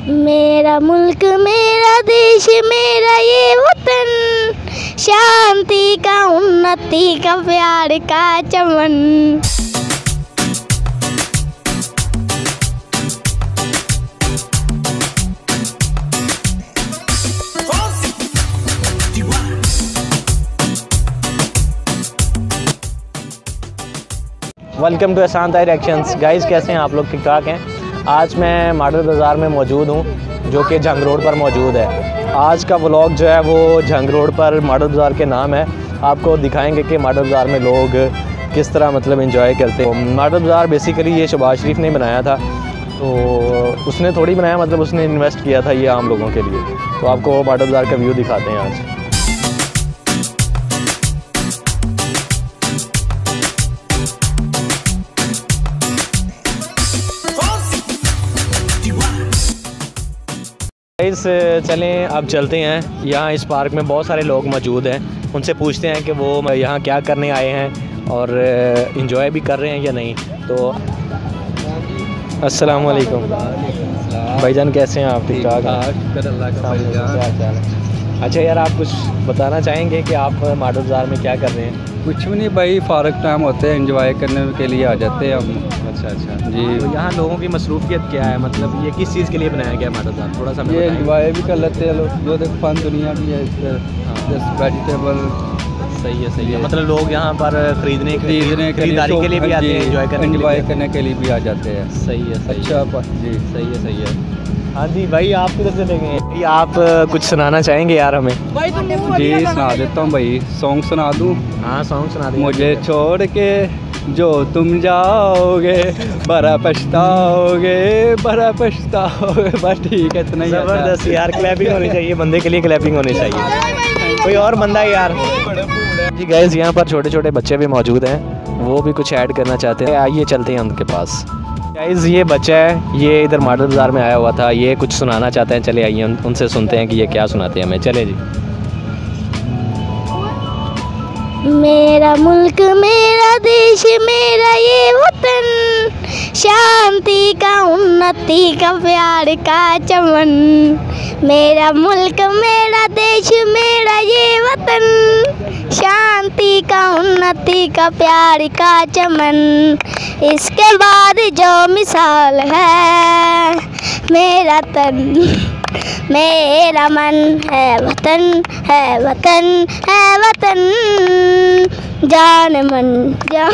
मेरा मुल्क मेरा देश मेरा ये वतन, शांति का उन्नति का प्यार का चमन। Welcome to Ehsan directions. Guys कैसे हैं आप लोग? ठीक ठाक हैं। आज मैं मॉडल बाज़ार में मौजूद हूं जो कि झंग रोड पर मौजूद है। आज का व्लॉग जो है वो झंग रोड पर मॉडल बाज़ार के नाम है। आपको दिखाएंगे कि मॉडल बाज़ार में लोग किस तरह मतलब एंजॉय करते हैं। मॉडल बाज़ार बेसिकली ये शहबाज शरीफ ने बनाया था, तो उसने थोड़ी बनाया, मतलब उसने इन्वेस्ट किया था ये आम लोगों के लिए। तो आपको मॉडल बाज़ार का व्यू दिखाते हैं आज। चलें अब चलते हैं। यहाँ इस पार्क में बहुत सारे लोग मौजूद हैं, उनसे पूछते हैं कि वो यहाँ क्या करने आए हैं और एंजॉय भी कर रहे हैं या नहीं। तो अस्सलाम वालेकुम भाईजान, कैसे हैं आप? ठीक ठाक हैं? अच्छा यार, आप कुछ बताना चाहेंगे कि आप मॉडल बाज़ार में क्या कर रहे हैं? कुछ भी नहीं भाई, फारग टाइम होते हैं, एंजॉय करने के लिए आ जाते हैं हम। अच्छा जी। तो यहाँ लोगों की मसरूफियत क्या है, मतलब ये किस चीज़ के लिए बनाया गया मॉडल बाज़ार? थोड़ा सा ये एंजॉय भी कर लेते हैं लोग, जो देख फन दुनिया भी है जस्ट वेजिटेबल। सही है। मतलब लोग यहाँ पर खरीदारी के लिए भी आते हैं, एंजॉय करने के लिए भी आ जाते हैं। सही है। अच्छा जी, सही है। हाँ जी भाई, आप किधर से देंगे? आप कुछ सुनाना चाहेंगे यार हमें? जी सुना देता हूँ भाई, सॉन्ग सुना दूँ? हाँ सॉन्ग सुना दें। मुझे छोड़ के जो तुम जाओगे बड़ा पछताओगे बस ठीक है, इतना ही। ज़बरदस्त यार, क्लैपिंग होनी चाहिए, बंदे के लिए क्लैपिंग होनी चाहिए। कोई और बंदा है यार? जी गाइस, यहाँ पर छोटे छोटे बच्चे भी मौजूद हैं, वो भी कुछ ऐड करना चाहते हैं। आइए चलते हैं उनके पास। गाइस ये बच्चा है, ये इधर मॉडल बाज़ार में आया हुआ था, ये कुछ सुनाना चाहते हैं। चले आइए उनसे सुनते हैं कि ये क्या सुनाते हैं हमें। चले जी। मेरा मुल्क मेरा देश मेरा ये वतन, शांति का उन्नति का प्यार का चमन। मेरा मुल्क मेरा देश मेरा ये वतन, शांति का उन्नति का प्यार का चमन। इसके बाद जो मिसाल है मेरा तन मेरा मन है वतन है वतन है वतन, जान मन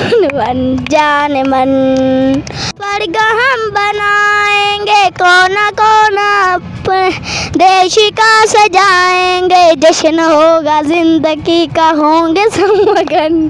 स्वर्ग हम बनाएंगे कोना कोना देश का सजाएंगे, जश्न होगा जिंदगी का, होंगे समगन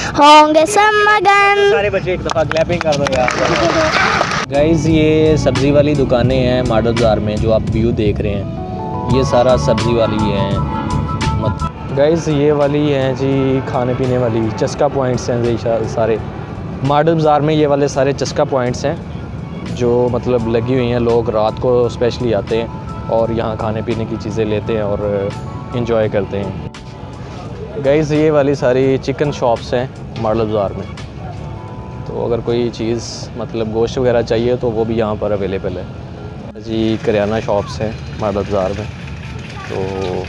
सारे बच्चे एक दफ़ा क्लैपिंग कर दो यार। गाइस ये सब्ज़ी वाली दुकानें हैं मॉडल बाज़ार में, जो आप व्यू देख रहे हैं ये सारा सब्ज़ी वाली है। गाइस ये वाली हैं जी खाने पीने वाली चस्का पॉइंट्स हैं जी सारे मॉडल बाज़ार में। ये वाले सारे चस्का पॉइंट्स हैं जो मतलब लगी हुई हैं। लोग रात को स्पेशली आते हैं और यहाँ खाने पीने की चीज़ें लेते हैं और इन्जॉय करते हैं। गाइस ये वाली सारी चिकन शॉप्स हैं मॉडल बाज़ार में, तो अगर कोई चीज़ मतलब गोश्त वगैरह चाहिए तो वो भी यहाँ पर अवेलेबल है जी। करियाना शॉप्स हैं मॉडल बाज़ार में। तो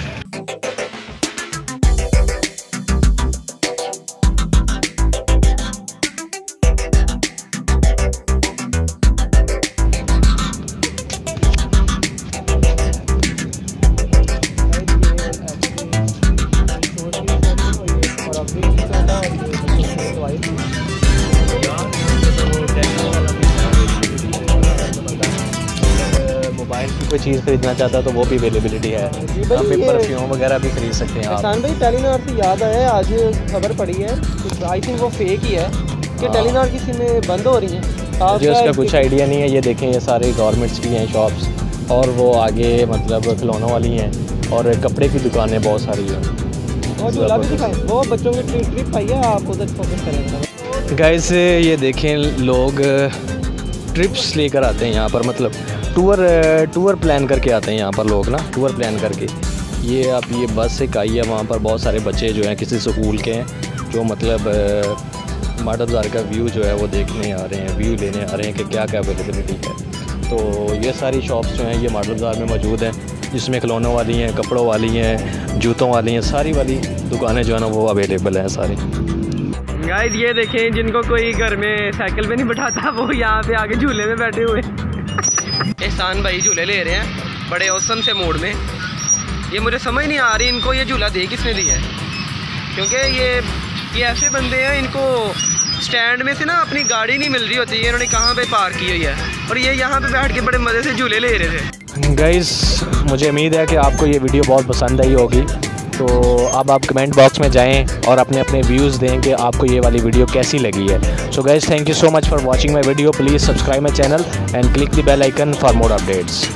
मोबाइल की कोई चीज़ खरीदना चाहता है तो वो भी अवेलेबिलिटी है। यहाँ पे परफ्यूम वगैरह भी खरीद सकते हैं आप। एहसान भाई, टेलीनॉर से याद आया, आज खबर पड़ी है, आई थिंक वो फेक ही है कि टेलीनॉर की सिमें बंद हो रही हैं। मुझे उसका कुछ आइडिया नहीं है। ये देखें, ये सारे गवर्नमेंट्स की हैं शॉप्स, और वो आगे मतलब खिलौनों वाली हैं और कपड़े की दुकानें बहुत सारी हैं। और झूला भी दिखाएं, वो बच्चों की ट्रिप आई है, आप उधर फोकस करेंगे। गाइस ये देखें, लोग ट्रिप्स लेकर आते हैं यहाँ पर, मतलब टूर प्लान करके आते हैं यहाँ पर लोग ना, टूर प्लान करके। ये आप ये बस एक आई है, वहाँ पर बहुत सारे बच्चे जो हैं किसी स्कूल के हैं, जो मतलब मॉडल बाज़ार का व्यू जो है वो देखने आ रहे हैं, व्यू लेने आ रहे हैं कि क्या क्या अवेलेबिलिटी है। तो ये सारी शॉप्स जो हैं ये मॉडल बाज़ार में मौजूद हैं, जिसमें खिलौनों वाली हैं, कपड़ों वाली हैं, जूतों वाली हैं, सारी वाली दुकानें जो है ना वो अवेलेबल हैं सारी। गाइस ये देखें, जिनको कोई घर में साइकिल पे नहीं बैठाता वो यहाँ पे आके झूले में बैठे हुए। एहसान भाई झूले ले रहे हैं बड़े औसम से मूड में। ये मुझे समझ नहीं आ रही इनको ये झूला दे किसने दिया है, क्योंकि ये ऐसे बंदे हैं इनको स्टैंड में से ना अपनी गाड़ी नहीं मिल रही होती है, इन्होंने कहाँ पे पार्क की हुई है और ये यहाँ पे बैठ के बड़े मज़े से झूले ले रहे थे। गाइस मुझे उम्मीद है कि आपको ये वीडियो बहुत पसंद आई होगी, तो अब आप कमेंट बॉक्स में जाएं और अपने अपने व्यूज़ दें कि आपको ये वाली वीडियो कैसी लगी है। So guys thank you so much for watching my video. Please subscribe my channel and click the bell icon for more updates.